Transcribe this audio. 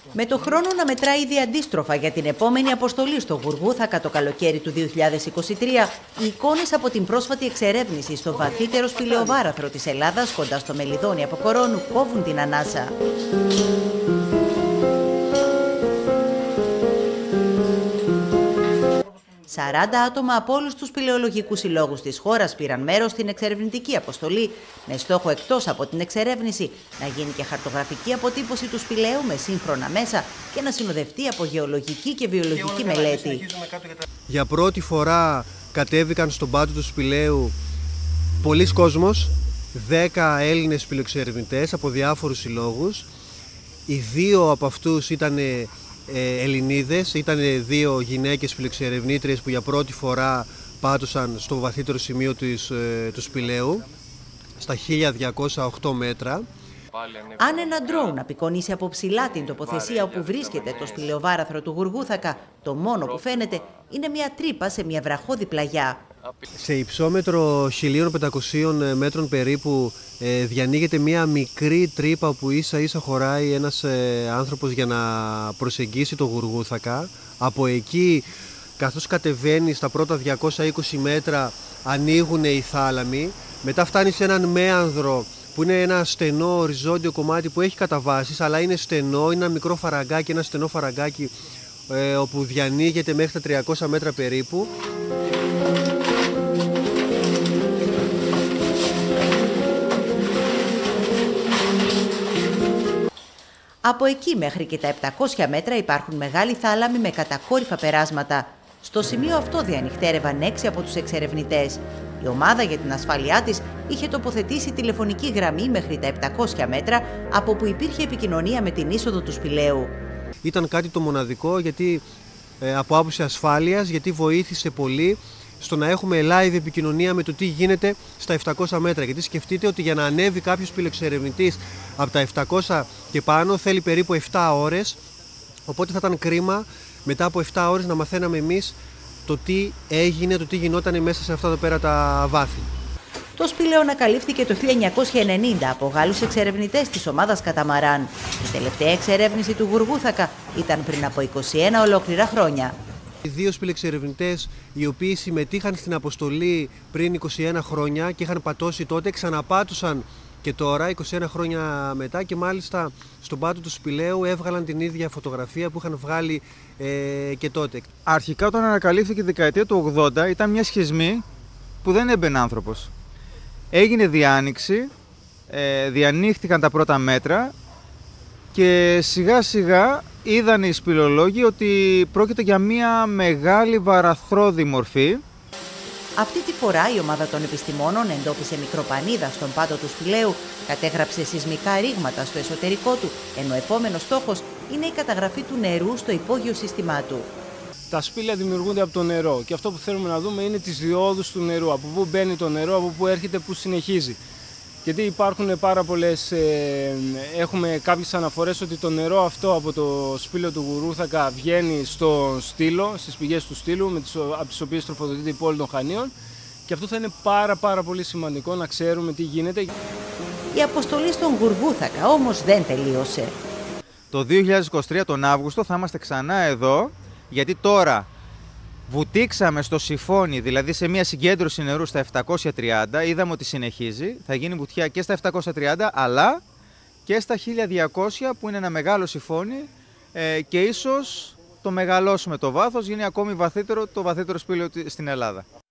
Με το χρόνο να μετράει ήδη αντίστροφα για την επόμενη αποστολή στο Γουργούθακα το καλοκαίρι του 2023, οι εικόνες από την πρόσφατη εξερεύνηση στο βαθύτερο σπηλαιοβάραθρο της Ελλάδας κοντά στο Μελιδόνι από Κορώνου κόβουν την ανάσα. 40 άτομα από όλους τους σπηλαιολογικούς συλλόγους της χώρας πήραν μέρος στην εξερευνητική αποστολή, με στόχο εκτός από την εξερεύνηση να γίνει και χαρτογραφική αποτύπωση του σπηλαίου με σύγχρονα μέσα και να συνοδευτεί από γεωλογική και βιολογική μελέτη. Για πρώτη φορά κατέβηκαν στον πάτο του σπηλαίου πολλοί κόσμος, 10 Έλληνες σπηλαιοεξερευνητές από διάφορους συλλόγους. Οι 2 από αυτούς ήταν Ελληνίδες, ήταν 2 γυναίκες σπηλαιοεξερευνήτριες που για πρώτη φορά πάτωσαν στο βαθύτερο σημείο του σπηλαίου, στα 1208 μέτρα. Αν ένα ντρόουν απεικονίσει από ψηλά την τοποθεσία όπου βρίσκεται το σπηλαιοβάραθρο του Γουργούθακα, το μόνο που φαίνεται είναι μια τρύπα σε μια βραχώδη πλαγιά. Σε υψόμετρο 1500 μέτρων περίπου διανοίγεται μια μικρή τρύπα όπου ίσα-ίσα χωράει ένας άνθρωπος για να προσεγγίσει το Γουργούθακα. Από εκεί, καθώς κατεβαίνει στα πρώτα 220 μέτρα, ανοίγουν οι θάλαμοι. Μετά φτάνει σε έναν μέανδρο που είναι ένα στενό οριζόντιο κομμάτι που έχει καταβάσεις, αλλά είναι στενό, είναι ένα μικρό φαραγκάκι, ένα στενό φαραγκάκι όπου διανοίγεται μέχρι τα 300 μέτρα περίπου. Από εκεί μέχρι και τα 700 μέτρα υπάρχουν μεγάλοι θάλαμοι με κατακόρυφα περάσματα. Στο σημείο αυτό διανυχτέρευαν 6 από τους εξερευνητές. Η ομάδα για την ασφάλειά της είχε τοποθετήσει τηλεφωνική γραμμή μέχρι τα 700 μέτρα, από που υπήρχε επικοινωνία με την είσοδο του σπηλαίου. Ήταν κάτι το μοναδικό γιατί, από άποψη ασφάλειας, γιατί βοήθησε πολύ στο να έχουμε live επικοινωνία με το τι γίνεται στα 700 μέτρα. Γιατί σκεφτείτε ότι για να ανέβει κάποιος σπηλαιοεξερευνητής από τα 700 και πάνω θέλει περίπου 7 ώρες, οπότε θα ήταν κρίμα μετά από 7 ώρες να μαθαίναμε εμείς το τι έγινε, το τι γινόταν μέσα σε αυτά εδώ πέρα τα βάθη. Το σπήλαιο ανακαλύφθηκε το 1990 από Γάλλους εξερευνητές της ομάδας Καταμαράν. Η τελευταία εξερεύνηση του Γουργούθακα ήταν πριν από 21 ολόκληρα χρόνια. Οι 2 σπηλαιοεξερευνητές οι οποίοι συμμετείχαν στην αποστολή πριν 21 χρόνια και είχαν πατώσει τότε, ξαναπάτουσαν και τώρα, 21 χρόνια μετά, και μάλιστα στον πάτο του σπηλαίου έβγαλαν την ίδια φωτογραφία που είχαν βγάλει και τότε. Αρχικά, όταν ανακαλύφθηκε η δεκαετία του 80, ήταν μια σχισμή που δεν έμπαινε άνθρωπος. Έγινε διάνοιξη, διανοίχθηκαν τα πρώτα μέτρα και σιγά σιγά είδαν οι σπηλαιολόγοι ότι πρόκειται για μια μεγάλη βαραθρώδη μορφή. Αυτή τη φορά η ομάδα των επιστημόνων εντόπισε μικροπανίδα στον πάτο του σπηλαίου, κατέγραψε σεισμικά ρήγματα στο εσωτερικό του, ενώ επόμενος στόχος είναι η καταγραφή του νερού στο υπόγειο σύστημά του. Τα σπήλαια δημιουργούνται από το νερό και αυτό που θέλουμε να δούμε είναι τις διόδους του νερού, από πού μπαίνει το νερό, από πού έρχεται, πού συνεχίζει. Γιατί υπάρχουν πάρα πολλές, έχουμε κάποιες αναφορές ότι το νερό αυτό από το σπήλαιο του Γουργούθακα βγαίνει στο στήλο, στις πηγές του στήλου, από τις οποίες τροφοδοτείται η πόλη των Χανίων, και αυτό θα είναι πάρα πολύ σημαντικό να ξέρουμε τι γίνεται. Η αποστολή στον Γουργούθακα όμως δεν τελείωσε. Το 2023 τον Αύγουστο θα είμαστε ξανά εδώ, γιατί τώρα βουτήξαμε στο Σιφόνι, δηλαδή σε μια συγκέντρωση νερού στα 730, είδαμε ότι συνεχίζει, θα γίνει βουτιά και στα 730 αλλά και στα 1200 που είναι ένα μεγάλο Σιφόνι και ίσως το μεγαλώσουμε το βάθος, γίνει ακόμη βαθύτερο, το βαθύτερο σπήλαιο στην Ελλάδα.